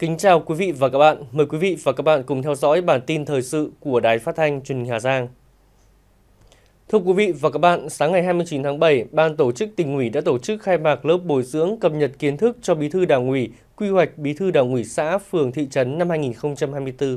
Kính chào quý vị và các bạn. Mời quý vị và các bạn cùng theo dõi bản tin thời sự của Đài Phát thanh Truyền hình Hà Giang. Thưa quý vị và các bạn, sáng ngày 29 tháng 7, Ban tổ chức Tỉnh ủy đã tổ chức khai mạc lớp bồi dưỡng cập nhật kiến thức cho Bí thư Đảng ủy, quy hoạch Bí thư Đảng ủy xã, phường, thị trấn năm 2024.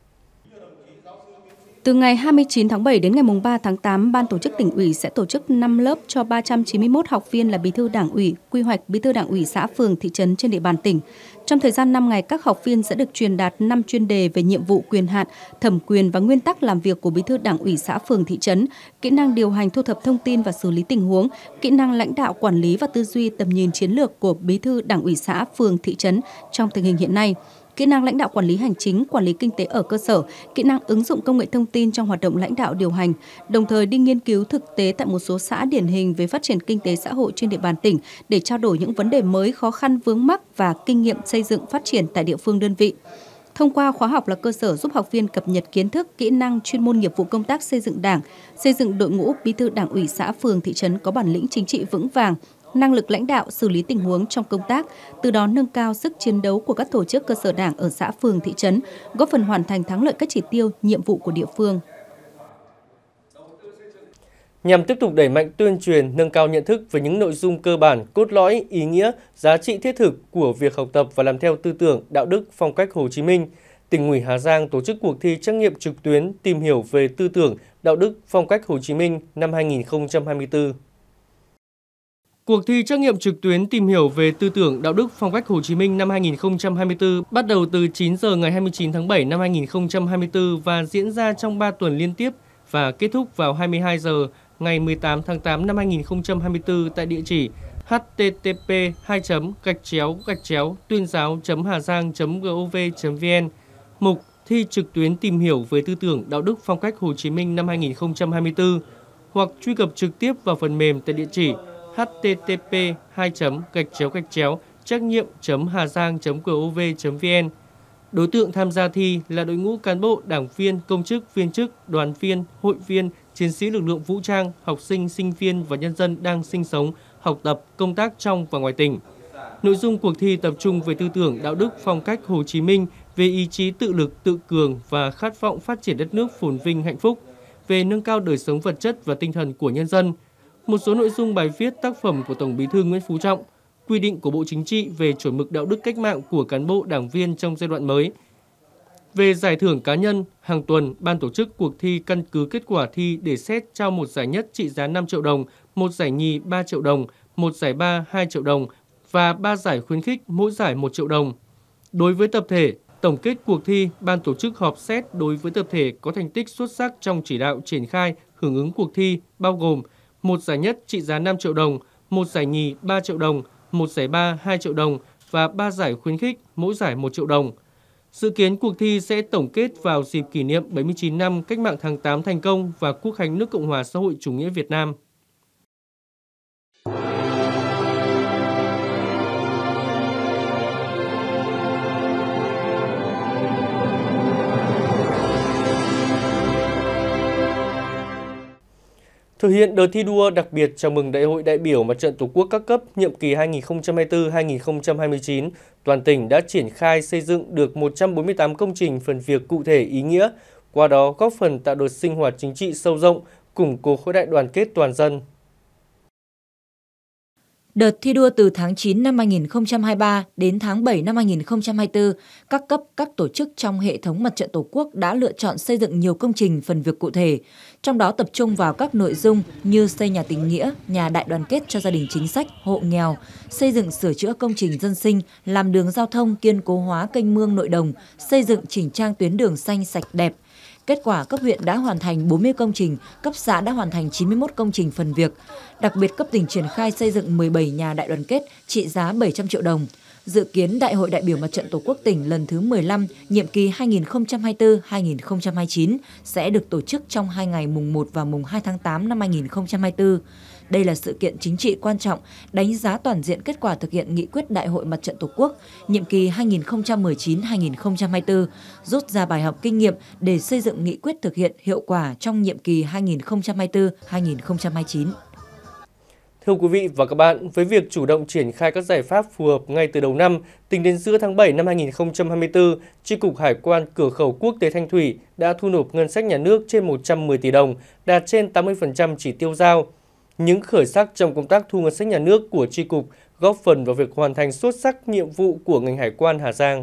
Từ ngày 29 tháng 7 đến ngày 3 tháng 8, Ban tổ chức Tỉnh ủy sẽ tổ chức 5 lớp cho 391 học viên là Bí thư Đảng ủy, quy hoạch Bí thư Đảng ủy xã, phường, thị trấn trên địa bàn tỉnh. Trong thời gian 5 ngày, các học viên sẽ được truyền đạt 5 chuyên đề về nhiệm vụ, quyền hạn, thẩm quyền và nguyên tắc làm việc của Bí thư Đảng ủy xã, phường, thị trấn, kỹ năng điều hành, thu thập thông tin và xử lý tình huống, kỹ năng lãnh đạo, quản lý và tư duy tầm nhìn chiến lược của Bí thư Đảng ủy xã, phường, thị trấn trong tình hình hiện nay, kỹ năng lãnh đạo quản lý hành chính, quản lý kinh tế ở cơ sở, kỹ năng ứng dụng công nghệ thông tin trong hoạt động lãnh đạo điều hành, đồng thời đi nghiên cứu thực tế tại một số xã điển hình về phát triển kinh tế xã hội trên địa bàn tỉnh để trao đổi những vấn đề mới, khó khăn vướng mắc và kinh nghiệm xây dựng phát triển tại địa phương đơn vị. Thông qua khóa học là cơ sở giúp học viên cập nhật kiến thức, kỹ năng, chuyên môn nghiệp vụ công tác xây dựng Đảng, xây dựng đội ngũ Bí thư Đảng ủy xã, phường, thị trấn có bản lĩnh chính trị vững vàng, năng lực lãnh đạo, xử lý tình huống trong công tác, từ đó nâng cao sức chiến đấu của các tổ chức cơ sở Đảng ở xã, phường, thị trấn, góp phần hoàn thành thắng lợi các chỉ tiêu, nhiệm vụ của địa phương. Nhằm tiếp tục đẩy mạnh tuyên truyền, nâng cao nhận thức về những nội dung cơ bản, cốt lõi, ý nghĩa, giá trị thiết thực của việc học tập và làm theo tư tưởng, đạo đức, phong cách Hồ Chí Minh, Tỉnh ủy Hà Giang tổ chức cuộc thi trắc nghiệm trực tuyến tìm hiểu về tư tưởng, đạo đức, phong cách Hồ Chí Minh năm 2024. Cuộc thi trắc nghiệm trực tuyến tìm hiểu về tư tưởng, đạo đức, phong cách Hồ Chí Minh năm 2024 bắt đầu từ 9 giờ ngày 29 tháng 7 năm 2024 và diễn ra trong 3 tuần liên tiếp và kết thúc vào 22 giờ ngày 18 tháng 8 năm 2024 tại địa chỉ http://tuyên giáo.hà giang.gov.vn, mục thi trực tuyến tìm hiểu về tư tưởng, đạo đức, phong cách Hồ Chí Minh năm 2024, hoặc truy cập trực tiếp vào phần mềm tại địa chỉ http://trắc nghiệm.hà giang.gov.vn. Đối tượng tham gia thi là đội ngũ cán bộ, đảng viên, công chức, viên chức, đoàn viên, hội viên, chiến sĩ lực lượng vũ trang, học sinh, sinh viên và nhân dân đang sinh sống, học tập, công tác trong và ngoài tỉnh. Nội dung cuộc thi tập trung về tư tưởng, đạo đức, phong cách Hồ Chí Minh, về ý chí tự lực, tự cường và khát vọng phát triển đất nước phồn vinh hạnh phúc, về nâng cao đời sống vật chất và tinh thần của nhân dân. Một số nội dung bài viết, tác phẩm của Tổng Bí thư Nguyễn Phú Trọng, quy định của Bộ Chính trị về chuẩn mực đạo đức cách mạng của cán bộ đảng viên trong giai đoạn mới. Về giải thưởng cá nhân, hàng tuần, ban tổ chức cuộc thi căn cứ kết quả thi để xét trao một giải nhất trị giá 5 triệu đồng, một giải nhì 3 triệu đồng, một giải ba 2 triệu đồng và 3 giải khuyến khích mỗi giải 1 triệu đồng. Đối với tập thể, tổng kết cuộc thi, ban tổ chức họp xét đối với tập thể có thành tích xuất sắc trong chỉ đạo triển khai, hưởng ứng cuộc thi bao gồm một giải nhất trị giá 5 triệu đồng, một giải nhì 3 triệu đồng, một giải ba 2 triệu đồng và 3 giải khuyến khích, mỗi giải 1 triệu đồng. Dự kiến cuộc thi sẽ tổng kết vào dịp kỷ niệm 79 năm Cách mạng tháng 8 thành công và Quốc khánh nước Cộng hòa xã hội chủ nghĩa Việt Nam. Thực hiện đợt thi đua đặc biệt chào mừng Đại hội đại biểu Mặt trận Tổ quốc các cấp nhiệm kỳ 2024-2029, toàn tỉnh đã triển khai xây dựng được 148 công trình phần việc cụ thể ý nghĩa, qua đó góp phần tạo đợt sinh hoạt chính trị sâu rộng, củng cố khối đại đoàn kết toàn dân. Đợt thi đua từ tháng 9 năm 2023 đến tháng 7 năm 2024, các cấp, các tổ chức trong hệ thống Mặt trận Tổ quốc đã lựa chọn xây dựng nhiều công trình phần việc cụ thể, trong đó tập trung vào các nội dung như xây nhà tình nghĩa, nhà đại đoàn kết cho gia đình chính sách, hộ nghèo, xây dựng sửa chữa công trình dân sinh, làm đường giao thông, kiên cố hóa kênh mương nội đồng, xây dựng chỉnh trang tuyến đường xanh sạch đẹp. Kết quả, cấp huyện đã hoàn thành 40 công trình, cấp xã đã hoàn thành 91 công trình phần việc. Đặc biệt, cấp tỉnh triển khai xây dựng 17 nhà đại đoàn kết trị giá 700 triệu đồng. Dự kiến Đại hội đại biểu Mặt trận Tổ quốc tỉnh lần thứ 15, nhiệm kỳ 2024-2029 sẽ được tổ chức trong 2 ngày mùng 1 và mùng 2 tháng 8 năm 2024. Đây là sự kiện chính trị quan trọng, đánh giá toàn diện kết quả thực hiện nghị quyết Đại hội Mặt trận Tổ quốc, nhiệm kỳ 2019-2024, rút ra bài học kinh nghiệm để xây dựng nghị quyết thực hiện hiệu quả trong nhiệm kỳ 2024-2029. Thưa quý vị và các bạn, với việc chủ động triển khai các giải pháp phù hợp ngay từ đầu năm, tính đến giữa tháng 7 năm 2024, Chi cục Hải quan Cửa khẩu Quốc tế Thanh Thủy đã thu nộp ngân sách nhà nước trên 110 tỷ đồng, đạt trên 80% chỉ tiêu giao. Những khởi sắc trong công tác thu ngân sách nhà nước của Chi cục góp phần vào việc hoàn thành xuất sắc nhiệm vụ của ngành hải quan Hà Giang.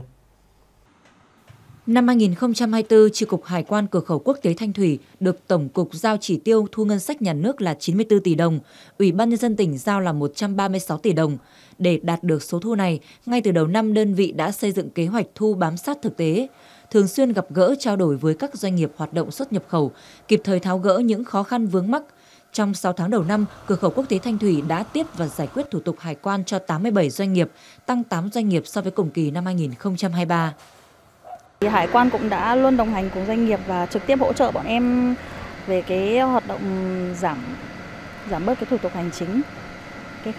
Năm 2024, Chi cục Hải quan Cửa khẩu Quốc tế Thanh Thủy được Tổng cục giao chỉ tiêu thu ngân sách nhà nước là 94 tỷ đồng, Ủy ban Nhân dân tỉnh giao là 136 tỷ đồng. Để đạt được số thu này, ngay từ đầu năm đơn vị đã xây dựng kế hoạch thu bám sát thực tế, thường xuyên gặp gỡ trao đổi với các doanh nghiệp hoạt động xuất nhập khẩu, kịp thời tháo gỡ những khó khăn vướng mắc. Trong 6 tháng đầu năm, Cửa khẩu Quốc tế Thanh Thủy đã tiếp và giải quyết thủ tục hải quan cho 87 doanh nghiệp, tăng 8 doanh nghiệp so với cùng kỳ năm 2023. Hải quan cũng đã luôn đồng hành cùng doanh nghiệp và trực tiếp hỗ trợ bọn em về cái hoạt động giảm bớt cái thủ tục hành chính, kê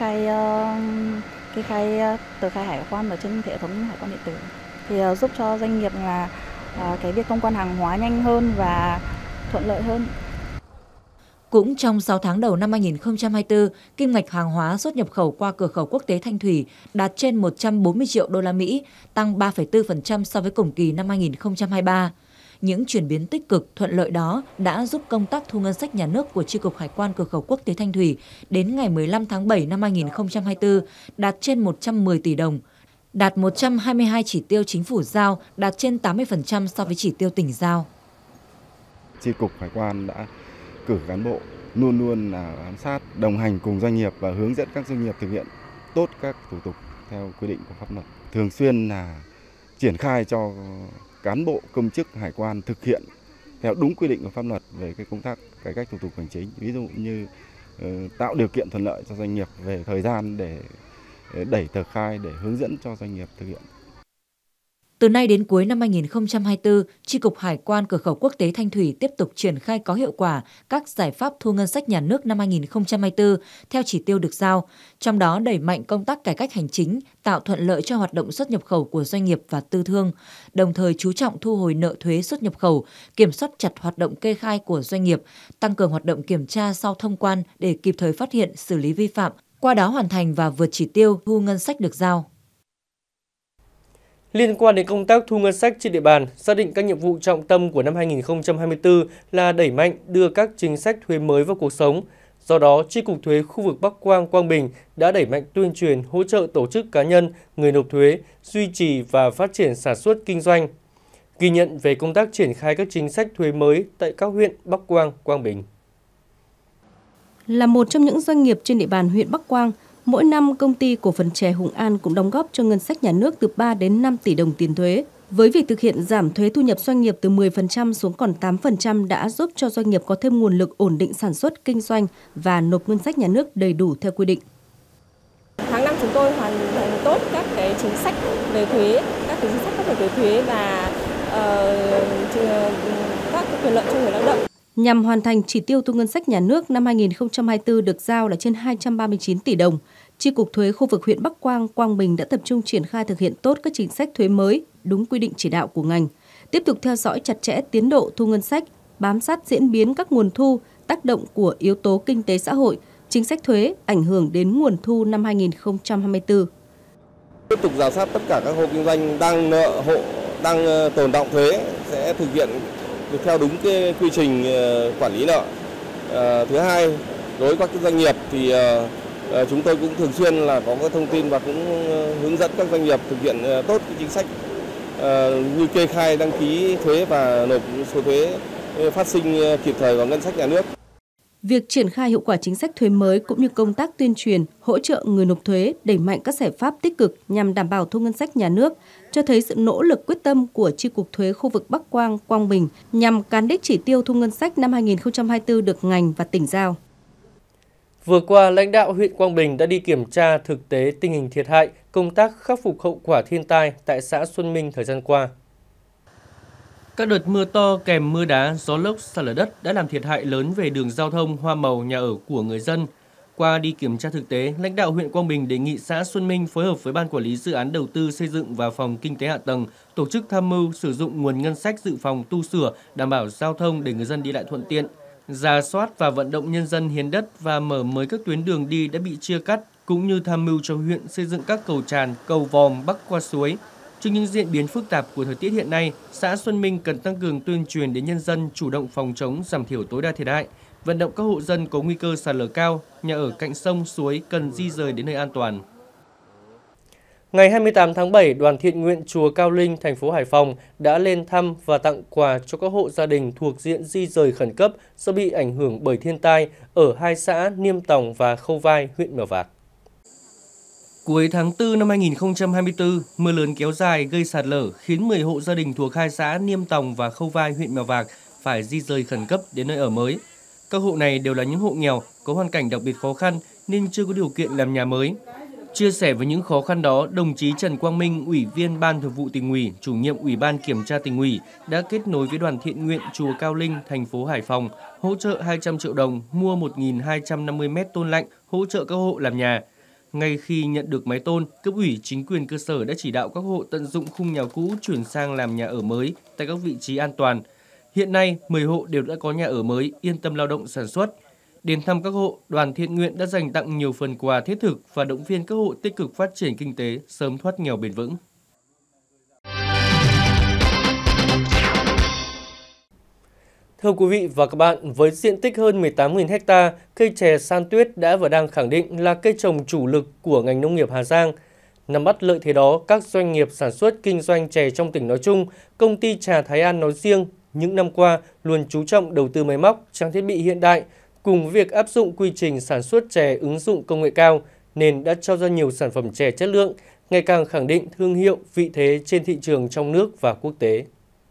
khai tờ khai hải quan ở trên hệ thống hải quan điện tử thì giúp cho doanh nghiệp là cái việc thông quan hàng hóa nhanh hơn và thuận lợi hơn. Cũng trong 6 tháng đầu năm 2024, kim ngạch hàng hóa xuất nhập khẩu qua Cửa khẩu Quốc tế Thanh Thủy đạt trên 140 triệu đô la Mỹ, tăng 3,4% so với cùng kỳ năm 2023. Những chuyển biến tích cực, thuận lợi đó đã giúp công tác thu ngân sách nhà nước của Chi cục Hải quan Cửa khẩu Quốc tế Thanh Thủy đến ngày 15 tháng 7 năm 2024 đạt trên 110 tỷ đồng, đạt 122 chỉ tiêu chính phủ giao, đạt trên 80% so với chỉ tiêu tỉnh giao. Chi cục Hải quan đã cử cán bộ luôn luôn là bám sát, đồng hành cùng doanh nghiệp và hướng dẫn các doanh nghiệp thực hiện tốt các thủ tục theo quy định của pháp luật. Thường xuyên là triển khai cho cán bộ công chức hải quan thực hiện theo đúng quy định của pháp luật về cái công tác cải cách thủ tục hành chính, ví dụ như tạo điều kiện thuận lợi cho doanh nghiệp về thời gian để đẩy tờ khai, để hướng dẫn cho doanh nghiệp thực hiện. Từ nay đến cuối năm 2024, Chi cục Hải quan Cửa khẩu Quốc tế Thanh Thủy tiếp tục triển khai có hiệu quả các giải pháp thu ngân sách nhà nước năm 2024 theo chỉ tiêu được giao, trong đó đẩy mạnh công tác cải cách hành chính, tạo thuận lợi cho hoạt động xuất nhập khẩu của doanh nghiệp và tư thương, đồng thời chú trọng thu hồi nợ thuế xuất nhập khẩu, kiểm soát chặt hoạt động kê khai của doanh nghiệp, tăng cường hoạt động kiểm tra sau thông quan để kịp thời phát hiện, xử lý vi phạm, qua đó hoàn thành và vượt chỉ tiêu thu ngân sách được giao. Liên quan đến công tác thu ngân sách trên địa bàn, xác định các nhiệm vụ trọng tâm của năm 2024 là đẩy mạnh đưa các chính sách thuế mới vào cuộc sống. Do đó, Chi cục thuế khu vực Bắc Quang, Quang Bình đã đẩy mạnh tuyên truyền, hỗ trợ tổ chức cá nhân, người nộp thuế, duy trì và phát triển sản xuất kinh doanh. Ghi nhận về công tác triển khai các chính sách thuế mới tại các huyện Bắc Quang, Quang Bình. Là một trong những doanh nghiệp trên địa bàn huyện Bắc Quang, mỗi năm, Công ty Cổ phần chè Hùng An cũng đóng góp cho ngân sách nhà nước từ 3 đến 5 tỷ đồng tiền thuế. Với việc thực hiện giảm thuế thu nhập doanh nghiệp từ 10% xuống còn 8% đã giúp cho doanh nghiệp có thêm nguồn lực ổn định sản xuất, kinh doanh và nộp ngân sách nhà nước đầy đủ theo quy định. Tháng năm chúng tôi hoàn thành tốt các cái chính sách về thuế, các cái chính sách pháp luật về thuế và các quyền lợi cho người lao động. Nhằm hoàn thành chỉ tiêu thu ngân sách nhà nước năm 2024 được giao là trên 239 tỷ đồng, Chi cục thuế khu vực huyện Bắc Quang, Quang Bình đã tập trung triển khai thực hiện tốt các chính sách thuế mới, đúng quy định chỉ đạo của ngành, tiếp tục theo dõi chặt chẽ tiến độ thu ngân sách, bám sát diễn biến các nguồn thu, tác động của yếu tố kinh tế xã hội, chính sách thuế ảnh hưởng đến nguồn thu năm 2024. Tiếp tục rà soát tất cả các hộ kinh doanh đang nợ hộ, đang tồn đọng thuế sẽ thực hiện theo đúng cái quy trình quản lý nợ. Thứ hai, đối với các doanh nghiệp thì chúng tôi cũng thường xuyên là có các thông tin và cũng hướng dẫn các doanh nghiệp thực hiện tốt cái chính sách như kê khai, đăng ký thuế và nộp số thuế phát sinh kịp thời vào ngân sách nhà nước. Việc triển khai hiệu quả chính sách thuế mới cũng như công tác tuyên truyền, hỗ trợ người nộp thuế, đẩy mạnh các giải pháp tích cực nhằm đảm bảo thu ngân sách nhà nước, cho thấy sự nỗ lực quyết tâm của Chi cục thuế khu vực Bắc Quang, Quang Bình nhằm cán đích chỉ tiêu thu ngân sách năm 2024 được ngành và tỉnh giao. Vừa qua, lãnh đạo huyện Quang Bình đã đi kiểm tra thực tế tình hình thiệt hại, công tác khắc phục hậu quả thiên tai tại xã Xuân Minh thời gian qua. Các đợt mưa to kèm mưa đá, gió lốc, sạt lở đất đã làm thiệt hại lớn về đường giao thông, hoa màu, nhà ở của người dân. Qua đi kiểm tra thực tế, lãnh đạo huyện Quang Bình đề nghị xã Xuân Minh phối hợp với Ban Quản lý Dự án Đầu tư Xây dựng và Phòng Kinh tế Hạ tầng tổ chức tham mưu sử dụng nguồn ngân sách dự phòng tu sửa, đảm bảo giao thông để người dân đi lại thuận tiện. rà soát và vận động nhân dân hiến đất và mở mới các tuyến đường đi đã bị chia cắt, cũng như tham mưu cho huyện xây dựng các cầu tràn, cầu vòm bắc qua suối. Trước những diễn biến phức tạp của thời tiết hiện nay, xã Xuân Minh cần tăng cường tuyên truyền đến nhân dân chủ động phòng chống, giảm thiểu tối đa thiệt hại, vận động các hộ dân có nguy cơ sạt lở cao, nhà ở cạnh sông, suối cần di rời đến nơi an toàn. Ngày 28 tháng 7, Đoàn Thiện nguyện Chùa Cao Linh, thành phố Hải Phòng đã lên thăm và tặng quà cho các hộ gia đình thuộc diện di rời khẩn cấp do bị ảnh hưởng bởi thiên tai ở hai xã Niêm Tòng và Khâu Vai, huyện Mèo Vạc. Cuối tháng 4 năm 2024, mưa lớn kéo dài gây sạt lở khiến 10 hộ gia đình thuộc hai xã Niêm Tòng và Khâu Vai, huyện Mèo Vạc phải di rời khẩn cấp đến nơi ở mới. Các hộ này đều là những hộ nghèo, có hoàn cảnh đặc biệt khó khăn nên chưa có điều kiện làm nhà mới. Chia sẻ với những khó khăn đó, đồng chí Trần Quang Minh, Ủy viên Ban Thường vụ Tỉnh ủy, Chủ nhiệm Ủy ban Kiểm tra Tỉnh ủy đã kết nối với Đoàn Thiện nguyện Chùa Cao Linh, thành phố Hải Phòng, hỗ trợ 200 triệu đồng mua 1.250 mét tôn lạnh hỗ trợ các hộ làm nhà. Ngay khi nhận được máy tôn, cấp ủy chính quyền cơ sở đã chỉ đạo các hộ tận dụng khung nhà cũ chuyển sang làm nhà ở mới tại các vị trí an toàn. Hiện nay, 10 hộ đều đã có nhà ở mới, yên tâm lao động sản xuất. Đến thăm các hộ, Đoàn Thiện nguyện đã dành tặng nhiều phần quà thiết thực và động viên các hộ tích cực phát triển kinh tế, sớm thoát nghèo bền vững. Thưa quý vị và các bạn, với diện tích hơn 18.000 ha, cây chè San Tuyết đã và đang khẳng định là cây trồng chủ lực của ngành nông nghiệp Hà Giang. Nắm bắt lợi thế đó, các doanh nghiệp sản xuất kinh doanh chè trong tỉnh nói chung, công ty trà Thái An nói riêng, những năm qua luôn chú trọng đầu tư máy móc, trang thiết bị hiện đại, cùng việc áp dụng quy trình sản xuất chè ứng dụng công nghệ cao nên đã cho ra nhiều sản phẩm chè chất lượng, ngày càng khẳng định thương hiệu, vị thế trên thị trường trong nước và quốc tế.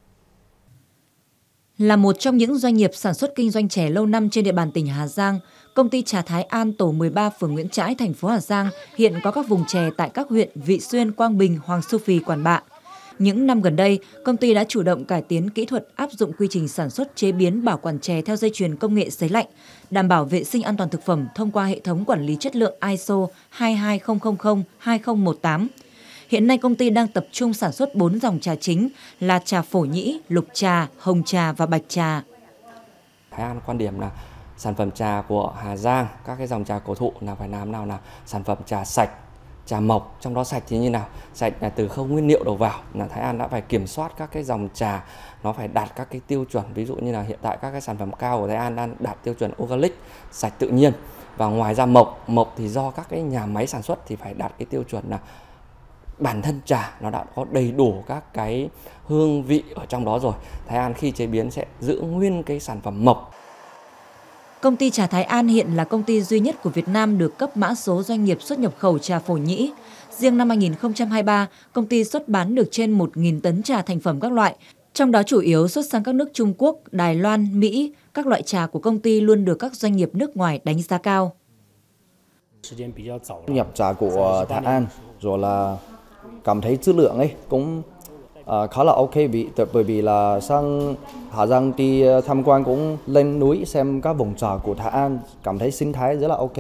Là một trong những doanh nghiệp sản xuất kinh doanh chè lâu năm trên địa bàn tỉnh Hà Giang, công ty trà Thái An tổ 13 phường Nguyễn Trãi, thành phố Hà Giang hiện có các vùng chè tại các huyện Vị Xuyên, Quang Bình, Hoàng Su Phì, Quản Bạ. Những năm gần đây, công ty đã chủ động cải tiến kỹ thuật áp dụng quy trình sản xuất chế biến bảo quản chè theo dây chuyền công nghệ sấy lạnh, đảm bảo vệ sinh an toàn thực phẩm thông qua hệ thống quản lý chất lượng ISO 22000-2018. Hiện nay công ty đang tập trung sản xuất 4 dòng trà chính là trà phổ nhĩ, lục trà, hồng trà và bạch trà. Thái An quan điểm là sản phẩm trà của Hà Giang, các cái dòng trà cổ thụ là phải làm nào là sản phẩm trà sạch, trà mộc, trong đó sạch thì như nào? Sạch là từ khâu nguyên liệu đầu vào, là Thái An đã phải kiểm soát các cái dòng trà nó phải đạt các cái tiêu chuẩn, ví dụ như là hiện tại các cái sản phẩm cao của Thái An đang đạt tiêu chuẩn organic, sạch tự nhiên. Và ngoài ra mộc thì do các cái nhà máy sản xuất thì phải đạt cái tiêu chuẩn là bản thân trà nó đã có đầy đủ các cái hương vị ở trong đó rồi. Thái An khi chế biến sẽ giữ nguyên cái sản phẩm mộc. Công ty trà Thái An hiện là công ty duy nhất của Việt Nam được cấp mã số doanh nghiệp xuất nhập khẩu trà phổ nhĩ. Riêng năm 2023, công ty xuất bán được trên 1.000 tấn trà thành phẩm các loại, trong đó chủ yếu xuất sang các nước Trung Quốc, Đài Loan, Mỹ. Các loại trà của công ty luôn được các doanh nghiệp nước ngoài đánh giá cao. Nhập trà của Thái An rồi là cảm thấy chất lượng ấy cũng khá là ok, bởi vì là sang Hà Giang đi tham quan cũng lên núi xem các vùng trà của Thái An, cảm thấy sinh thái rất là ok.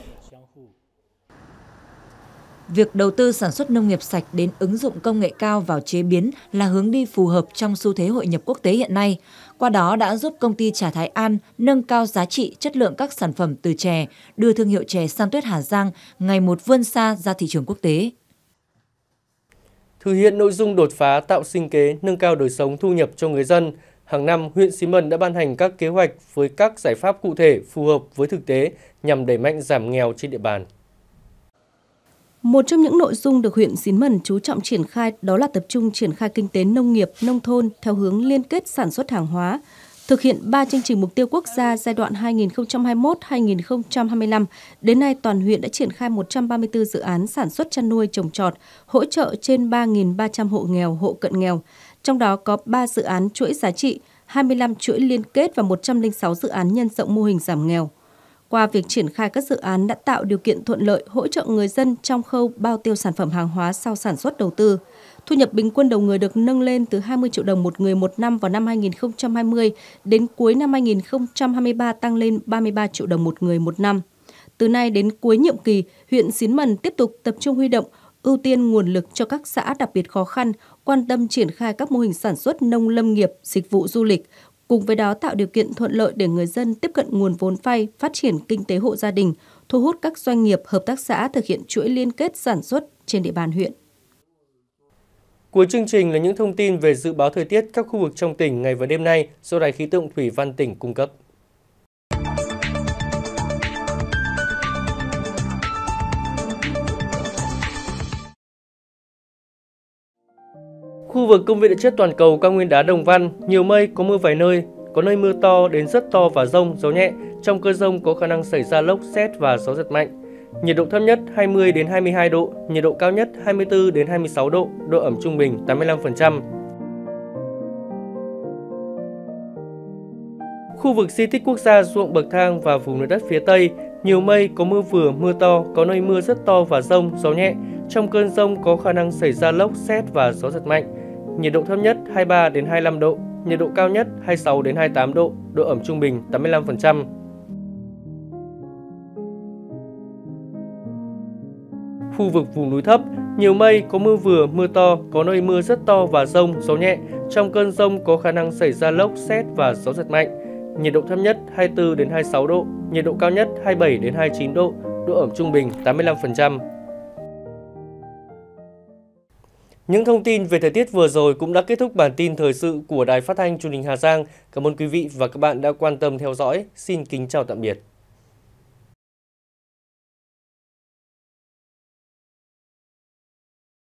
Việc đầu tư sản xuất nông nghiệp sạch đến ứng dụng công nghệ cao vào chế biến là hướng đi phù hợp trong xu thế hội nhập quốc tế hiện nay. Qua đó đã giúp công ty trà Thái An nâng cao giá trị, chất lượng các sản phẩm từ chè, đưa thương hiệu chè San Tuyết Hà Giang ngày một vươn xa ra thị trường quốc tế. Thực hiện nội dung đột phá tạo sinh kế, nâng cao đời sống thu nhập cho người dân, hàng năm huyện Xín Mần đã ban hành các kế hoạch với các giải pháp cụ thể phù hợp với thực tế nhằm đẩy mạnh giảm nghèo trên địa bàn. Một trong những nội dung được huyện Xín Mần chú trọng triển khai đó là tập trung triển khai kinh tế nông nghiệp, nông thôn theo hướng liên kết sản xuất hàng hóa, thực hiện 3 chương trình mục tiêu quốc gia giai đoạn 2021-2025. Đến nay, toàn huyện đã triển khai 134 dự án sản xuất chăn nuôi trồng trọt, hỗ trợ trên 3.300 hộ nghèo, hộ cận nghèo. Trong đó có 3 dự án chuỗi giá trị, 25 chuỗi liên kết và 106 dự án nhân rộng mô hình giảm nghèo. Qua việc triển khai các dự án đã tạo điều kiện thuận lợi hỗ trợ người dân trong khâu bao tiêu sản phẩm hàng hóa sau sản xuất đầu tư. Thu nhập bình quân đầu người được nâng lên từ 20 triệu đồng một người một năm vào năm 2020 đến cuối năm 2023 tăng lên 33 triệu đồng một người một năm. Từ nay đến cuối nhiệm kỳ, huyện Xín Mần tiếp tục tập trung huy động, ưu tiên nguồn lực cho các xã đặc biệt khó khăn, quan tâm triển khai các mô hình sản xuất nông lâm nghiệp, dịch vụ du lịch, Cùng với đó tạo điều kiện thuận lợi để người dân tiếp cận nguồn vốn vay, phát triển kinh tế hộ gia đình, thu hút các doanh nghiệp, hợp tác xã thực hiện chuỗi liên kết sản xuất trên địa bàn huyện. Cuối chương trình là những thông tin về dự báo thời tiết các khu vực trong tỉnh ngày và đêm nay do Đài khí tượng thủy văn tỉnh cung cấp. Khu vực công viên địa chất toàn cầu cao nguyên đá Đồng Văn, nhiều mây, có mưa vài nơi, có nơi mưa to đến rất to và dông, gió nhẹ. Trong cơn dông có khả năng xảy ra lốc, sét và gió giật mạnh. Nhiệt độ thấp nhất 20 đến 22 độ, nhiệt độ cao nhất 24 đến 26 độ, độ ẩm trung bình 85%. Khu vực di tích quốc gia ruộng bậc thang và vùng núi đất phía Tây, nhiều mây, có mưa vừa, mưa to, có nơi mưa rất to và dông, gió nhẹ. Trong cơn dông có khả năng xảy ra lốc, sét và gió giật mạnh. Nhiệt độ thấp nhất 23 đến 25 độ, nhiệt độ cao nhất 26 đến 28 độ, độ ẩm trung bình 85%. Khu vực vùng núi thấp, nhiều mây, có mưa vừa, mưa to, có nơi mưa rất to và dông, gió nhẹ. Trong cơn dông có khả năng xảy ra lốc, sét và gió giật mạnh. Nhiệt độ thấp nhất 24 đến 26 độ, nhiệt độ cao nhất 27 đến 29 độ, độ ẩm trung bình 85%. Những thông tin về thời tiết vừa rồi cũng đã kết thúc bản tin thời sự của Đài Phát thanh Truyền hình Hà Giang. Cảm ơn quý vị và các bạn đã quan tâm theo dõi. Xin kính chào tạm biệt.